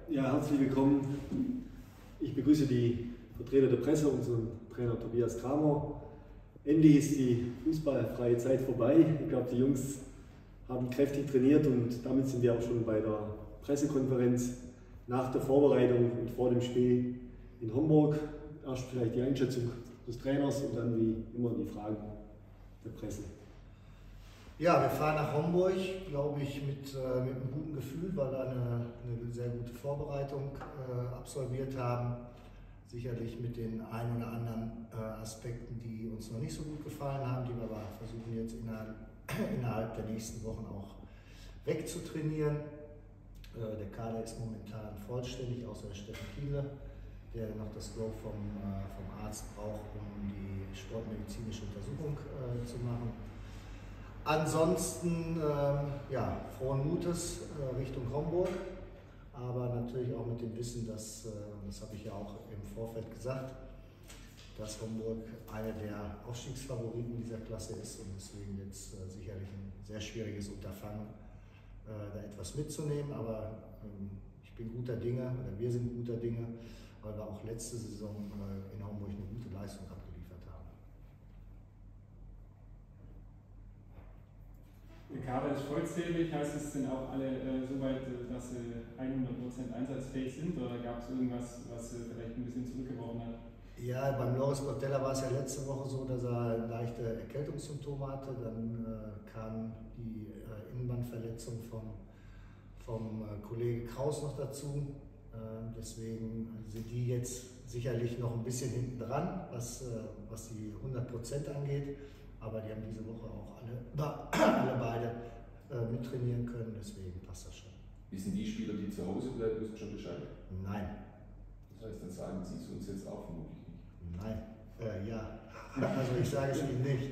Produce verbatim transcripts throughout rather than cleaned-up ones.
Ja, herzlich willkommen. Ich begrüße die Vertreter der Presse, unseren Trainer Tobias Kramer. Endlich ist die fußballfreie Zeit vorbei. Ich glaube, die Jungs haben kräftig trainiert und damit sind wir auch schon bei der Pressekonferenz nach der Vorbereitung und vor dem Spiel in Homburg. Erst vielleicht die Einschätzung des Trainers und dann wie immer die Fragen der Presse. Ja, wir fahren nach Homburg, glaube ich, mit, äh, mit einem guten Gefühl, weil wir eine, eine sehr gute Vorbereitung äh, absolviert haben. Sicherlich mit den ein oder anderen äh, Aspekten, die uns noch nicht so gut gefallen haben, die wir aber versuchen jetzt innerhalb, innerhalb der nächsten Wochen auch wegzutrainieren. Äh, der Kader ist momentan vollständig, außer der Steffen Kienle, der noch das Go vom, äh, vom Arzt braucht, um die sportmedizinische Untersuchung äh, zu machen. Ansonsten äh, ja, frohen Mutes äh, Richtung Homburg, aber natürlich auch mit dem Wissen, dass, äh, das habe ich ja auch im Vorfeld gesagt, dass Homburg einer der Aufstiegsfavoriten dieser Klasse ist und deswegen wird es äh, sicherlich ein sehr schwieriges Unterfangen, äh, da etwas mitzunehmen, aber ähm, ich bin guter Dinge, oder wir sind guter Dinge, weil wir auch letzte Saison äh, in Homburg eine gute Leistung abgeliefert haben. Der Kader ist vollzählig, heißt es, sind auch alle äh, so weit, dass sie hundert Prozent einsatzfähig sind, oder gab es irgendwas, was sie vielleicht ein bisschen zurückgeworfen hat? Ja, beim Loris Portella war es ja letzte Woche so, dass er leichte Erkältungssymptome hatte. Dann äh, kam die äh, Innenbandverletzung vom, vom äh, Kollege Kraus noch dazu. Äh, deswegen sind die jetzt sicherlich noch ein bisschen hinten dran, was, äh, was die hundert Prozent angeht. Aber die haben diese Woche auch alle, alle beide äh, mittrainieren können, deswegen passt das schon. Wissen die Spieler, die zu Hause bleiben, wissen schon Bescheid? Nein. Das heißt, dann sagen sie es uns jetzt auch vermutlich nicht. Nein, äh, ja. Also ich sage es Ihnen nicht.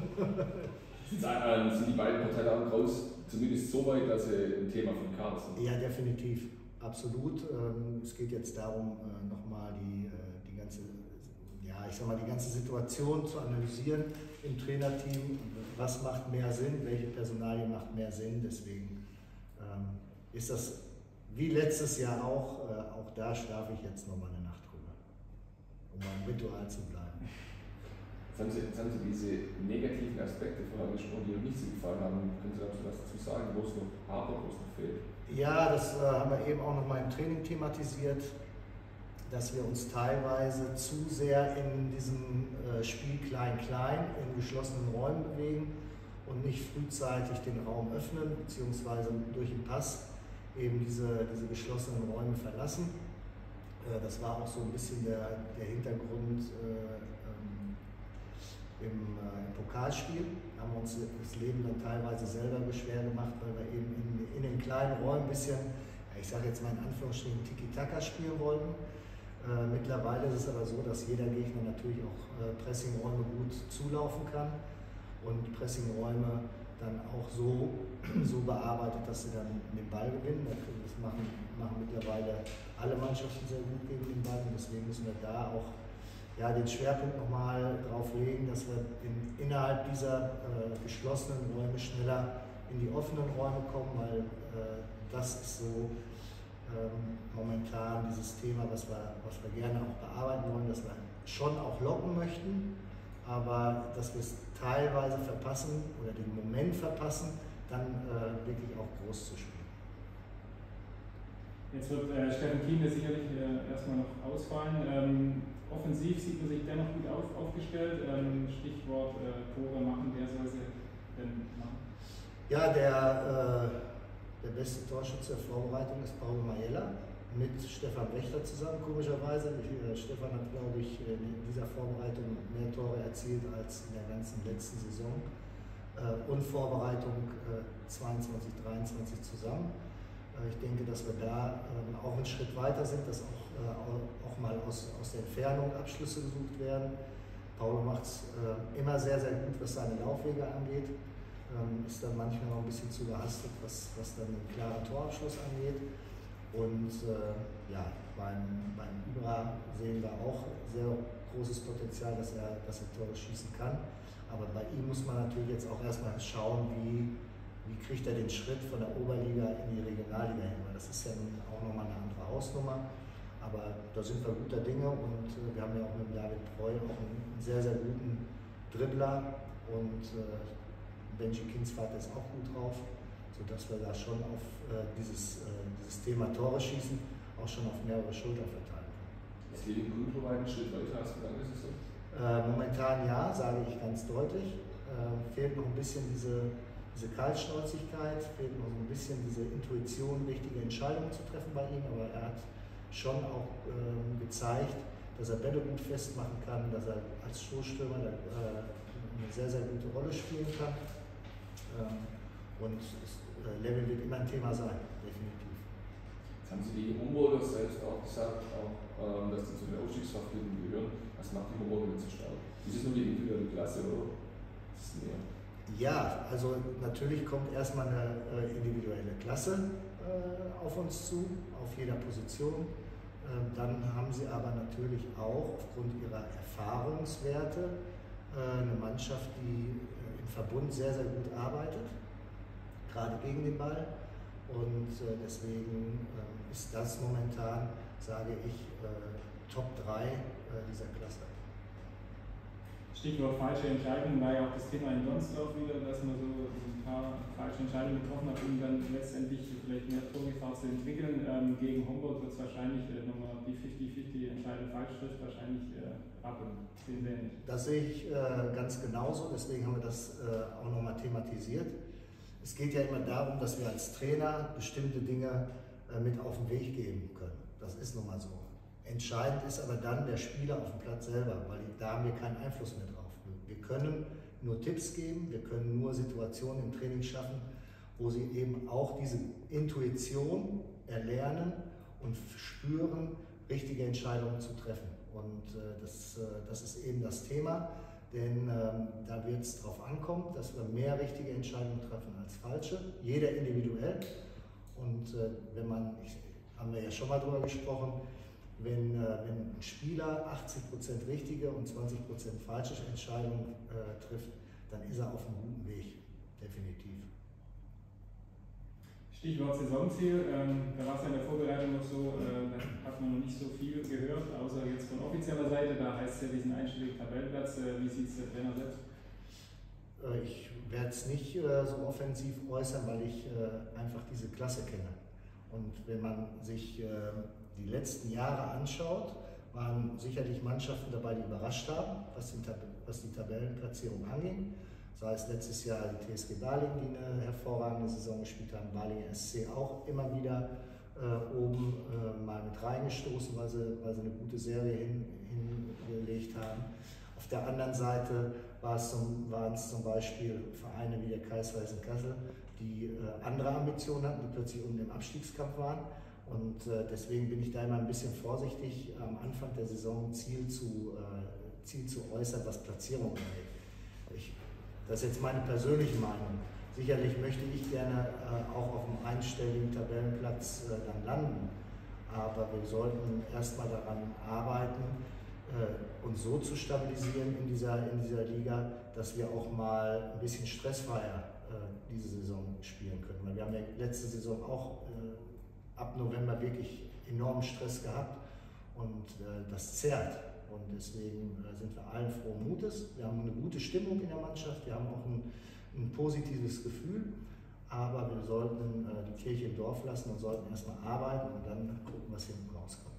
Sind die beiden Parteien raus, zumindest so weit, dass sie ein Thema für den Kader sind? Ja, definitiv. Absolut. Es geht jetzt darum, nochmal die, die ganze, ja, ich sag mal, die ganze Situation zu analysieren im Trainerteam. Was macht mehr Sinn? Welche Personalie macht mehr Sinn? Deswegen ähm, ist das wie letztes Jahr auch, äh, auch da schlafe ich jetzt nochmal eine Nacht drüber, um beim Ritual zu bleiben. Jetzt haben, Sie, jetzt haben Sie diese negativen Aspekte vorher angesprochen, die noch nicht so gefallen haben. Können Sie dazu was dazu sagen, wo es noch hapert, wo es noch fehlt? Ja, das äh, haben wir eben auch noch mal im Training thematisiert, dass wir uns teilweise zu sehr in diesem äh, Spiel Klein-Klein in geschlossenen Räumen bewegen und nicht frühzeitig den Raum öffnen, beziehungsweise durch den Pass eben diese, diese geschlossenen Räume verlassen. Äh, das war auch so ein bisschen der, der Hintergrund äh, ähm, im, äh, im Pokalspiel. Da haben wir uns das Leben dann teilweise selber schwer gemacht, weil wir eben in, in den kleinen Räumen ein bisschen, ja, ich sage jetzt mal in Anführungsstrichen, Tiki-Taka spielen wollten. Äh, mittlerweile ist es aber so, dass jeder Gegner natürlich auch äh, Pressingräume gut zulaufen kann und Pressingräume dann auch so, so bearbeitet, dass sie dann den Ball gewinnen. Das machen, machen mittlerweile alle Mannschaften sehr gut gegen den Ball und deswegen müssen wir da auch ja, den Schwerpunkt nochmal drauf legen, dass wir in, innerhalb dieser äh, geschlossenen Räume schneller in die offenen Räume kommen, weil äh, das ist so Ähm, momentan dieses Thema, was wir, was wir gerne auch bearbeiten wollen, dass wir schon auch locken möchten, aber dass wir es teilweise verpassen oder den Moment verpassen, dann äh, wirklich auch groß zu spielen. Jetzt wird äh, Steffen Kienle sicherlich äh, erstmal noch ausfallen. Ähm, offensiv sieht man sich dennoch gut auf, aufgestellt. Ähm, Stichwort äh, Tore machen, wer soll sie denn machen? Ja, der äh, Der beste Torschütze der Vorbereitung ist Paulo Maiella mit Stefan Wächter zusammen, komischerweise. Stefan hat, glaube ich, in dieser Vorbereitung mehr Tore erzielt als in der ganzen letzten Saison. Und Vorbereitung zweiundzwanzig, dreiundzwanzig zusammen. Ich denke, dass wir da auch einen Schritt weiter sind, dass auch, auch mal aus, aus der Entfernung Abschlüsse gesucht werden. Paulo macht es immer sehr, sehr gut, was seine Laufwege angeht. Ähm, ist dann manchmal noch ein bisschen zu überhastet, was, was dann den klaren Torabschluss angeht. Und äh, ja, beim, beim Ibra sehen wir auch sehr großes Potenzial, dass er, dass er Tore schießen kann. Aber bei ihm muss man natürlich jetzt auch erstmal schauen, wie, wie kriegt er den Schritt von der Oberliga in die Regionalliga hin, weil das ist ja nun auch nochmal eine andere Hausnummer. Aber da sind wir guter Dinge und äh, wir haben ja auch mit David Preu auch einen sehr, sehr guten Dribbler und äh, Benji Kinsvater ist auch gut drauf, sodass wir da schon auf äh, dieses, äh, dieses Thema Tore schießen auch schon auf mehrere Schultern verteilen können. Ist Levin Grünbrot einen Schritt weiter als vergangene Saison? Äh, momentan ja, sage ich ganz deutlich. Äh, fehlt noch ein bisschen diese, diese Kaltschnäuzigkeit, fehlt noch ein bisschen diese Intuition, richtige Entscheidungen zu treffen bei ihm, aber er hat schon auch ähm, gezeigt, dass er Bälle gut festmachen kann, dass er als Stoßstürmer äh, eine sehr, sehr gute Rolle spielen kann. Ähm, und äh, Level wird immer ein Thema sein, definitiv. Jetzt haben Sie die Homburger selbst auch gesagt, auch, ähm, dass die zu den Aufstiegsfavoriten gehören. Was macht die Homburger jetzt so stark? Ist es nur die individuelle Klasse oder ist es mehr? Ja, also natürlich kommt erstmal eine äh, individuelle Klasse äh, auf uns zu, auf jeder Position. Ähm, dann haben sie aber natürlich auch aufgrund ihrer Erfahrungswerte äh, eine Mannschaft, die äh, im Verbund sehr, sehr gut arbeitet, gerade gegen den Ball. Und äh, deswegen äh, ist das momentan, sage ich, äh, Top drei äh, dieser Klasse. Stichwort falsche Entscheidungen war ja auch das Thema in Donsdorf wieder, dass man so ein paar falsche Entscheidungen getroffen hat, um dann letztendlich vielleicht mehr Torgefahr zu entwickeln. Ähm, gegen Homburg wird es wahrscheinlich äh, nochmal die fünfzig fünfzig Entscheidung falsch trifft, wahrscheinlich äh, rappeln. Sehen wir nicht. Das sehe ich äh, ganz genauso, deswegen haben wir das äh, auch nochmal thematisiert. Es geht ja immer darum, dass wir als Trainer bestimmte Dinge äh, mit auf den Weg geben können. Das ist nun mal so. Entscheidend ist aber dann der Spieler auf dem Platz selber, weil da haben wir keinen Einfluss mehr drauf. Wir können nur Tipps geben, wir können nur Situationen im Training schaffen, wo sie eben auch diese Intuition erlernen und spüren, richtige Entscheidungen zu treffen. Und äh, das, äh, das ist eben das Thema, denn ähm, da wird es darauf ankommen, dass wir mehr richtige Entscheidungen treffen als falsche, jeder individuell. Und äh, wenn man, ich, haben wir ja schon mal drüber gesprochen, Wenn, äh, wenn ein Spieler achtzig Prozent richtige und zwanzig Prozent falsche Entscheidungen äh, trifft, dann ist er auf einem guten Weg, definitiv. Stichwort Saisonziel, ähm, da war es ja in der Vorbereitung noch so, äh, da hat man noch nicht so viel gehört, außer jetzt von offizieller Seite, da heißt es ja diesen einstelligen Tabellenplatz. Äh, wie sieht es der Trainer selbst? Äh, ich werde es nicht äh, so offensiv äußern, weil ich äh, einfach diese Klasse kenne. Und wenn man sich äh, die letzten Jahre anschaut, waren sicherlich Mannschaften dabei, die überrascht haben, was die, Tab was die Tabellenplatzierung anging. Sei es letztes Jahr die T S G Balingen, die eine hervorragende Saison gespielt haben, Balingen S C auch immer wieder äh, oben äh, mal mit reingestoßen, weil sie, weil sie eine gute Serie hin, hingelegt haben. Auf der anderen Seite war es zum, waren es zum Beispiel Vereine wie der Kreis Weißen-Kassel, die äh, andere Ambitionen hatten, die plötzlich unten im Abstiegskampf waren. Und äh, deswegen bin ich da immer ein bisschen vorsichtig, am Anfang der Saison Ziel zu, äh, Ziel zu äußern, was Platzierung angeht. Ich, das ist jetzt meine persönliche Meinung. Sicherlich möchte ich gerne äh, auch auf einem einstelligen Tabellenplatz äh, dann landen. Aber wir sollten erstmal daran arbeiten, äh, uns so zu stabilisieren in dieser, in dieser Liga, dass wir auch mal ein bisschen stressfreier äh, diese Saison spielen können. Weil wir haben ja letzte Saison auch äh, ab November wirklich enormen Stress gehabt und äh, das zerrt. Und deswegen äh, sind wir allen frohen Mutes. Wir haben eine gute Stimmung in der Mannschaft, wir haben auch ein, ein positives Gefühl, aber wir sollten äh, die Kirche im Dorf lassen und sollten erstmal arbeiten und dann gucken, was hinten rauskommt.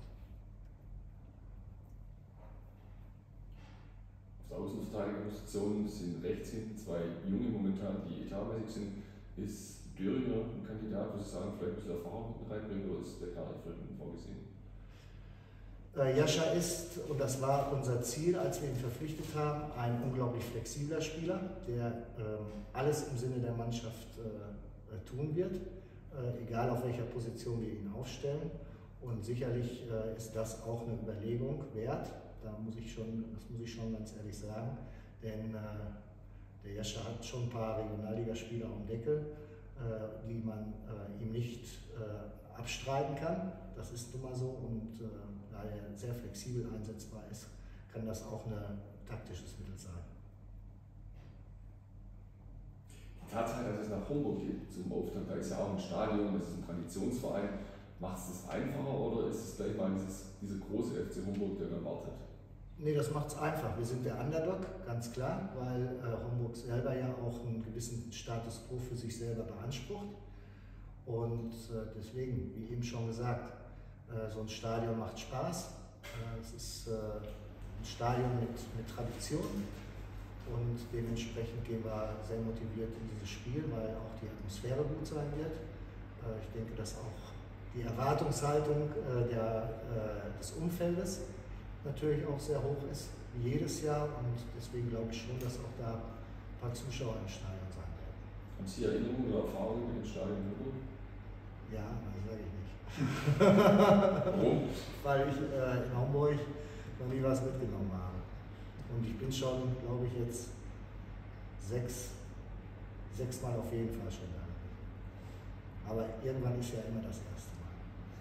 Auf der Außenverteidigerposition sind rechts hinten zwei Junge momentan, die etatmäßig sind. Ist Döringer ein Kandidat, wo Sie sagen, vielleicht ein bisschen Erfahrung hinten reinbringen, oder ist der gar nicht für ihn vorgesehen? Äh, Jascha ist, und das war unser Ziel, als wir ihn verpflichtet haben, ein unglaublich flexibler Spieler, der äh, alles im Sinne der Mannschaft äh, tun wird, äh, egal auf welcher Position wir ihn aufstellen. Und sicherlich äh, ist das auch eine Überlegung wert, da muss ich schon, das muss ich schon ganz ehrlich sagen, denn äh, der Jascha hat schon ein paar Regionalligaspieler am Deckel, äh, die man äh, ihm nicht äh, abstreiten kann. Das ist nun mal so, und äh, da er sehr flexibel einsetzbar ist, kann das auch ein taktisches Mittel sein. Die Tatsache, dass es nach Homburg geht zum Auftakt, da ist ja auch ein Stadion, das ist ein Traditionsverein. Macht es das einfacher oder ist es gleich mal dieses, dieser große F C Homburg, der dann wartet? Nee, das macht es einfach. Wir sind der Underdog, ganz klar, weil äh, Homburg selber ja auch einen gewissen Status quo für sich selber beansprucht. Und äh, deswegen, wie eben schon gesagt, äh, so ein Stadion macht Spaß. Äh, es ist äh, ein Stadion mit, mit Tradition und dementsprechend gehen wir sehr motiviert in dieses Spiel, weil auch die Atmosphäre gut sein wird. Äh, ich denke, dass auch die Erwartungshaltung äh, der, äh, des Umfeldes natürlich auch sehr hoch ist, wie jedes Jahr. Und deswegen glaube ich schon, dass auch da ein paar Zuschauer im Stadion sein werden. Haben Sie Erinnerungen oder Erfahrungen mit dem Stadion Homburg? Ja, das sage ich nicht. Warum? Weil ich äh, in Hamburg noch nie was mitgenommen habe. Und ich bin schon, glaube ich, jetzt sechs, sechs Mal auf jeden Fall schon da. Aber irgendwann ist ja immer das erste Mal.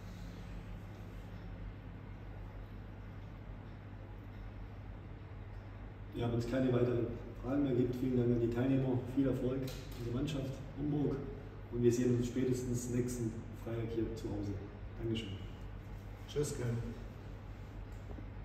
Ja, wenn es keine weiteren Fragen mehr gibt, vielen Dank an die Teilnehmer, viel Erfolg in der Mannschaft Homburg und wir sehen uns spätestens nächsten Freitag hier zu Hause. Dankeschön. Tschüss, Ken.